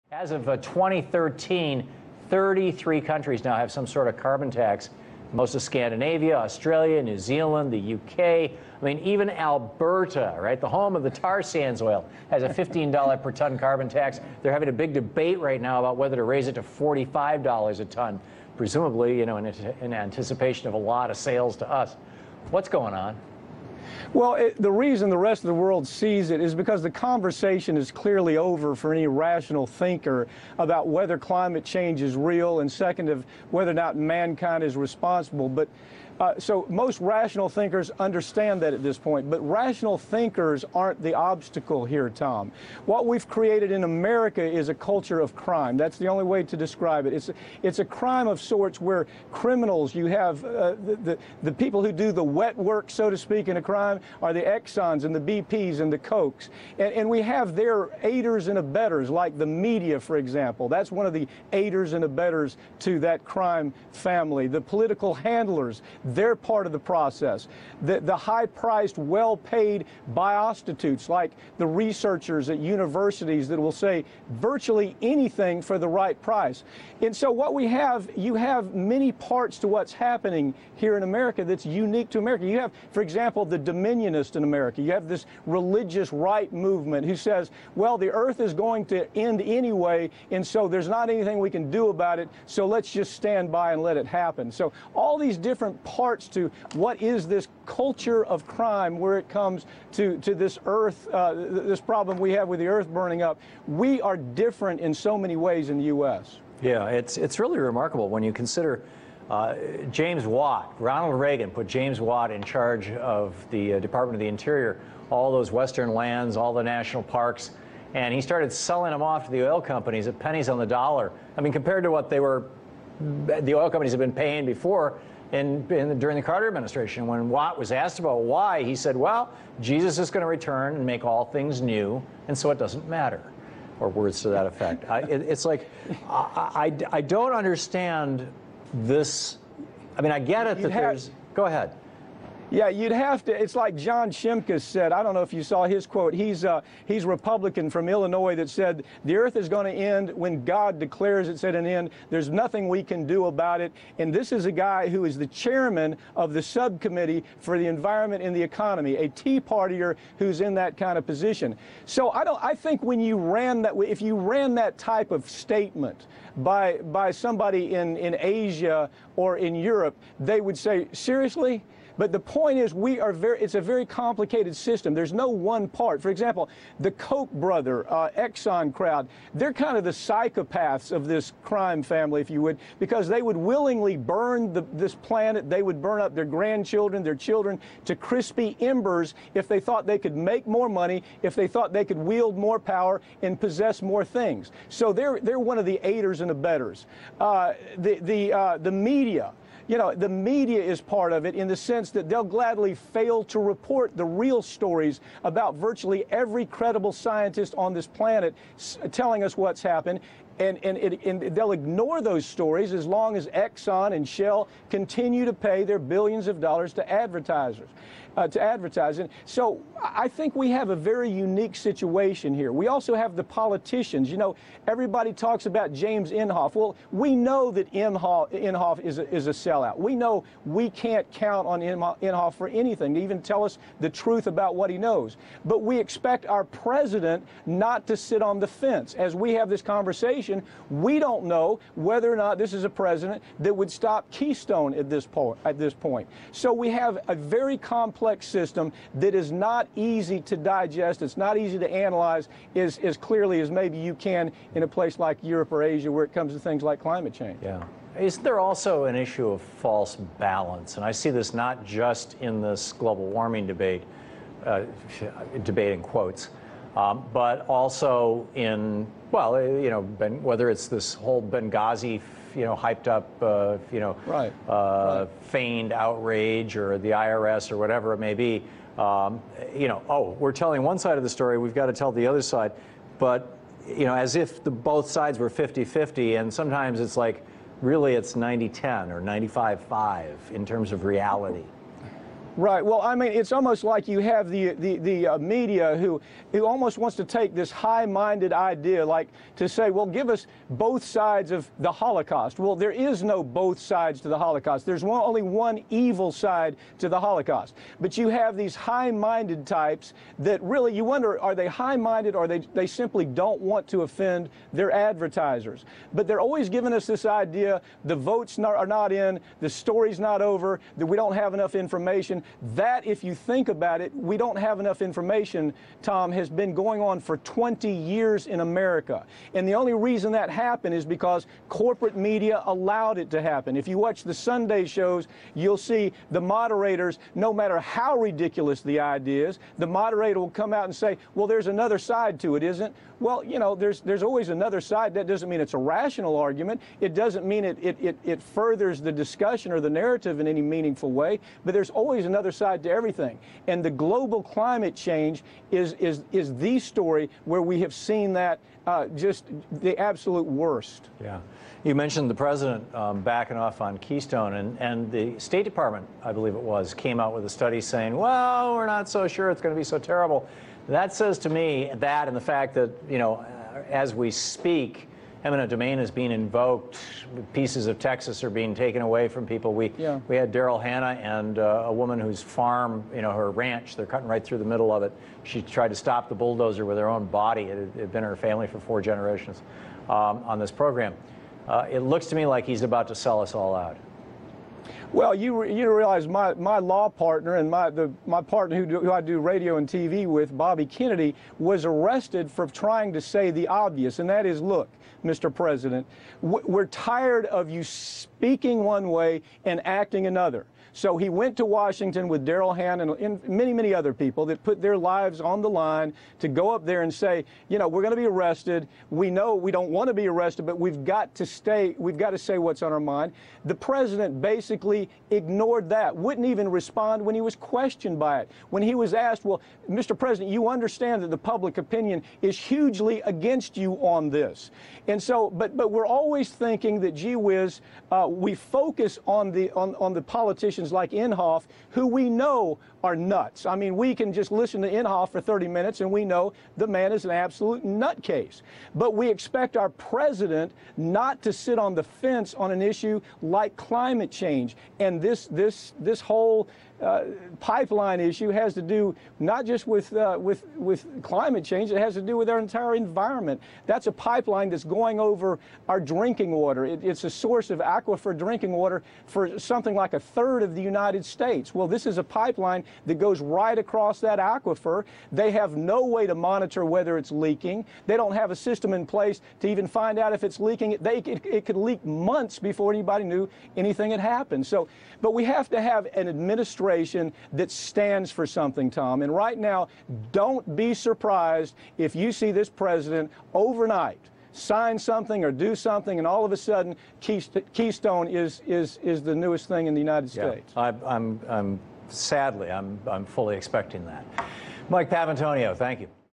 As of 2013, 33 countries now have some sort of carbon tax. Most of Scandinavia, Australia, New Zealand, the UK. I mean, even Alberta, right, the home of the tar sands oil, has a $15 per ton carbon tax. They're having a big debate right now about whether to raise it to $45 a ton, presumably, you know, in anticipation of a lot of sales to us. What's going on? Well, the reason the rest of the world sees it is because the conversation is clearly over for any rational thinker about whether climate change is real, and second, of whether or not mankind is responsible. But so most rational thinkers understand that at this point, but rational thinkers aren't the obstacle here, Tom. What we've created in America is a culture of crime. That's the only way to describe it. It's a crime of sorts where criminals, you have the people who do the wet work, so to speak, in a crime are the Exxons and the BPs and the Cokes. And we have their aiders and abettors, like the media, for example. That's one of the aiders and abettors to that crime family. The political handlers, they're part of the process. The high-priced, well-paid biostitutes, like the researchers at universities that will say virtually anything for the right price. And so what we have, you have many parts to what's happening here in America that's unique to America. You have, for example, the Dominionist in America. You have this religious right movement who says, well, the earth is going to end anyway, and so there's not anything we can do about it, so let's just stand by and let it happen. So all these different parts to what is this culture of crime where it comes to this earth, this problem we have with the earth burning up. We are different in so many ways in the U.S. Yeah, it's really remarkable when you consider James Watt. Ronald Reagan put James Watt in charge of the Department of the Interior, all those western lands, all the national parks, and he started selling them off to the oil companies at pennies on the dollar. I mean, compared to what the oil companies have been paying before during the Carter administration. When Watt was asked about why, he said, well, Jesus is going to return and make all things new, and so it doesn't matter, or words to that effect. It's like, I don't understand this. I mean, I get it that there's, go ahead. Yeah, you'd have to. It's like John Shimkus said. I don't know if you saw his quote. He's Republican from Illinois that said the earth is going to end when God declares it's at an end. There's nothing we can do about it. And this is a guy who is the chairman of the subcommittee for the environment and the economy, a Tea Partier who's in that kind of position. So I think when you ran that, if you ran that type of statement by somebody in Asia or in Europe, they would say, seriously? But the point is, it's a very complicated system. There's no one part. For example, the Koch brother, Exxon crowd, they're kind of the psychopaths of this crime family, if you would, because they would willingly burn this planet. They would burn up their grandchildren, their children, to crispy embers if they thought they could make more money, if they thought they could wield more power and possess more things. So they're one of the aiders and abettors. The media. You know, the media is part of it in the sense that they'll gladly fail to report the real stories about virtually every credible scientist on this planet telling us what's happened. And they'll ignore those stories as long as Exxon and Shell continue to pay their billions of dollars to advertisers. To advertise. And so I think we have a very unique situation here. We also have the politicians. You know, everybody talks about James Inhofe. Well, we know that Inhofe is a sellout. We know we can't count on Inhofe for anything, to even tell us the truth about what he knows. But we expect our president not to sit on the fence. As we have this conversation, we don't know whether or not this is a president that would stop Keystone at this point. So we have a very complex system that is not easy to digest. It's not easy to analyze as clearly as maybe you can in a place like Europe or Asia where it comes to things like climate change. Yeah. Isn't there also an issue of false balance? And I see this not just in this global warming debate, debate in quotes, but also in, well, you know, whether it's this whole Benghazi, you know, hyped up, feigned outrage, or the IRS, or whatever it may be. You know, oh, we're telling one side of the story, we've got to tell the other side. But, you know, as if both sides were 50-50, and sometimes it's like, really it's 90-10 or 95-5 in terms of reality. Right. Well, I mean, it's almost like you have the media who almost wants to take this high-minded idea, like to say, well, give us both sides of the Holocaust. Well, there is no both sides to the Holocaust. There's only one evil side to the Holocaust. But you have these high-minded types that really, you wonder, are they high-minded or they simply don't want to offend their advertisers? But they're always giving us this idea, the votes are not in, the story's not over, that we don't have enough information. That, if you think about it, we don't have enough information, Tom, has been going on for 20 years in America. And the only reason that happened is because corporate media allowed it to happen. If you watch the Sunday shows, you'll see the moderators, no matter how ridiculous the idea is, the moderator will come out and say, well, there's another side to it, isn't? Well, you know, there's always another side. That doesn't mean it's a rational argument. It doesn't mean it furthers the discussion or the narrative in any meaningful way, but there's always another side to everything. And the global climate change is the story where we have seen that just the absolute worst. Yeah. You mentioned the president backing off on Keystone, and the State Department, I believe it was, came out with a study saying, well, we're not so sure it's going to be so terrible. That says to me that, and the fact that, you know, as we speak, eminent domain is being invoked. Pieces of Texas are being taken away from people. We had Daryl Hannah and a woman whose farm, you know, her ranch, they're cutting right through the middle of it. She tried to stop the bulldozer with her own body. It had been her family for 4 generations on this program. It looks to me like he's about to sell us all out. Well, you realize my law partner and my partner who I do radio and TV with, Bobby Kennedy, was arrested for trying to say the obvious, and that is, look, Mr. President, we're tired of you speaking one way and acting another. So he went to Washington with Daryl Hannah and many, many other people that put their lives on the line to go up there and say, you know, we're going to be arrested. We know we don't want to be arrested, but we've got to say what's on our mind. The president basically ignored that, wouldn't even respond when he was questioned by it. When he was asked, well, Mr. President, you understand that the public opinion is hugely against you on this. And so, but we're always thinking that, gee whiz, we focus on the politicians like Inhofe, who we know are nuts. I mean, we can just listen to Inhofe for 30 minutes and we know the man is an absolute nutcase. But we expect our president not to sit on the fence on an issue like climate change. And this whole pipeline issue has to do not just with climate change, it has to do with our entire environment. That's a pipeline that's going over our drinking water. It's a source of aquifer drinking water for something like 1/3 of the United States. Well, this is a pipeline that goes right across that aquifer. They have no way to monitor whether it's leaking. They don't have a system in place to even find out if it's leaking. It could leak months before anybody knew anything had happened. So, but we have to have an administration that stands for something, Tom. And right now, don't be surprised if you see this president overnight sign something or do something, and all of a sudden, Keystone is the newest thing in the United States. Sadly, I'm fully expecting that. Mike Papantonio, thank you.